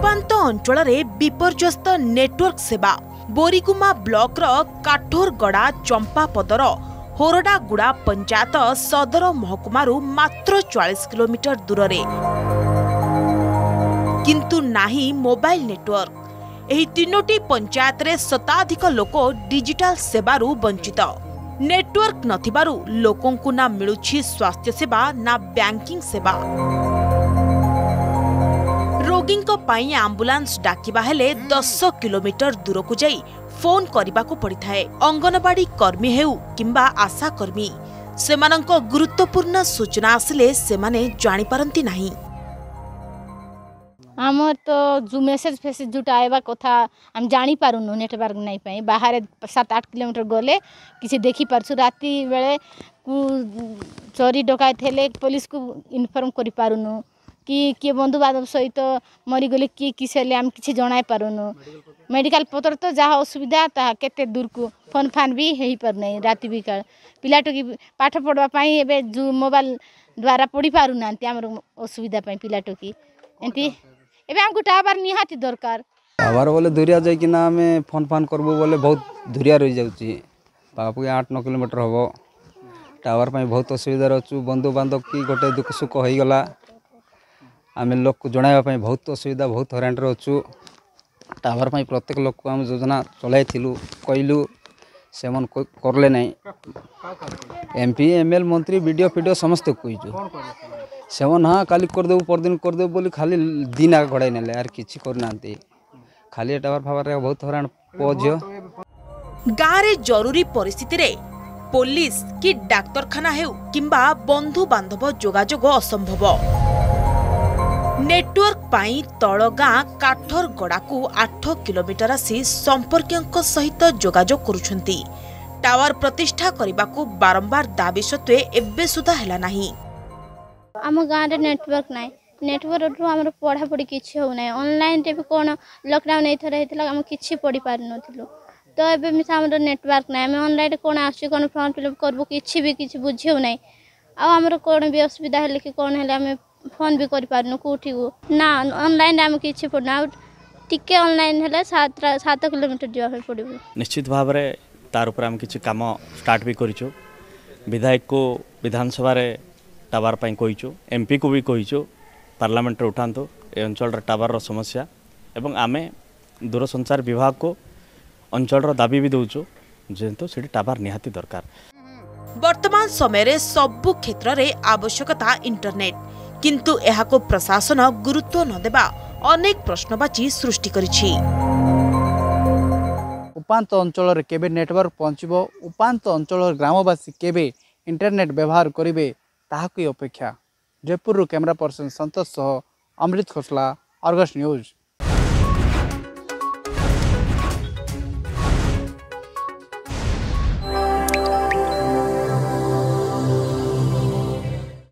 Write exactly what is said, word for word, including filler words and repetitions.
प्रत्यंत अंचल विपर्यस्त नेटवर्क सेवा बोरीगुमा ब्लॉक काठोरगड़ा चंपापदर होरडागुड़ा पंचायत सदर महकुमारू मात्र चालीस किलोमीटर दूर रे किंतु नाही मोबाइल नेटवर्क। एही तीनोटी पंचायत रे शताधिक लोक डिजिटल सेवारू वंचित। नेटवर्क नथिबारू लोकंकु ना मिलुछि स्वास्थ्य सेवा ना बैंकिंग सेवा। रोगींको पाई एम्बुलेंस डाकिबा हेले दस किलोमीटर दूर को जाई फोन करने को पड़ी थाए। अंगनवाड़ी कर्मी हेउ किंबा आशा कर्मी सेमानंको गुरुत्वपूर्ण सूचना आसिले सेमाने जानि पारंती नाही। आमर तो जो मेसेज फेसेज जुटा आइबा कथा हम जानी पारुनु नेटवर्क नहीं पाई। बाहर सात आठ किलोमीटर गले किसी देखी पारछु राती बेले चोरी डकायत हेले पुलिस को इन्फॉर्म करि पारुनु कि किए बंधु बांधव सहित मरी गले किए किसे आम किसी जनाई पारुनु। मेडिकल पत्र तो जहाँ असुविधा ता केते दूर को फोन फान भी हो पार नहीं। राति भी पिलाटो की पाठ पढ़वाई एवं जो मोबाइल द्वारा पढ़ी पार ना आम असुविधा पिलाटो की एमती एवं आमको टावर निहाती दरकार। टावर बोले दूरिया जाइकिना आम फोन फान करबो बोले बहुत दूरिया रही जाउची पापाके आठ नौ किलोमीटर हम टावर पर बहुत असुविधा अच्छु। बंधु बांधव की गोटे दुख सुख हो गला आम लोक को जनाइवाई बहुत असुविधा बहुत हरान अच्छु। टावर पर प्रत्येक लोक को आम योजना चलाई कहलु से करले नहीं। एमपी एमएल मंत्री वीडियो फीडियो समस्त कहीचु से हाँ काली करदेबू परदिन करदेबू बोली खाली दिन आगे घड़ाई नेले यार किसी करना खाली टावर फावर बहुत हरान पुओ झील। गाँव रे जरूरी परिस्थिति रे पुलिस कि डाक्तरखाना हेउ किंबा बंधु बांधव जोगाजोग असंभव। नेटवर्क पाई तल गाँ काठरगड़ा को आठ किलोमीटर आसी संपर्क सहित जोगाजोग करुछंती। टावर प्रतिष्ठा करने को बारंबार दाबी सत्वे एबे सुधा हैला नहीं। आम गाँव रे नेटवर्क नाई नेटवर्क आम पढ़ा पढ़ी किसी हो ना। ऑनलाइन रे भी कौन लॉकडाउन एथर आम किसी पढ़ी पार नथिलु तो एबे मिसा हमर नेटवर्क नाई। आम ऑनलाइन कौन आसी कौन फॉर्म फिलअप करबो किसी भी किसी बुझी हो ना। आमर कौन भी असुविधा है कि कौन है आम फोन भी कर पारनु कोठी को ना ऑनलाइन आम किसी पढ़ना टिके ऑनलाइन है सात सात किलोमीटर जावा पड़ो। निश्चित भाव में तार उपर आम किसी काम स्टार्ट भी करिचु। विधायक को विधानसभा रे टावर पाई कहिचु एमपी को भी कहिचु पार्लियामेंट रे उठांतो ए अंचल रे टावर रो समस्या एवं आमे दूरसंचार विभाग को अंचल रो दाबी भी दउचु जेंतो सेठी टावर निहाती दरकार। वर्तमान समय रे सबु क्षेत्र रे आवश्यकता इंटरनेट किंतु एहाको प्रशासन गुरुत्व न देबा अनेक प्रश्नवाची सृष्टि करिछि। उपांत अंचल रे केबे नेटवर्क पहुँचबो उपांत अंचल ग्रामवासी केबे इंटरनेट व्यवहार करिवे ताहाकी अपेक्षा। जयपुर कैमरा पर्सन संतोष सह अमृत खोसला, अर्गस न्यूज।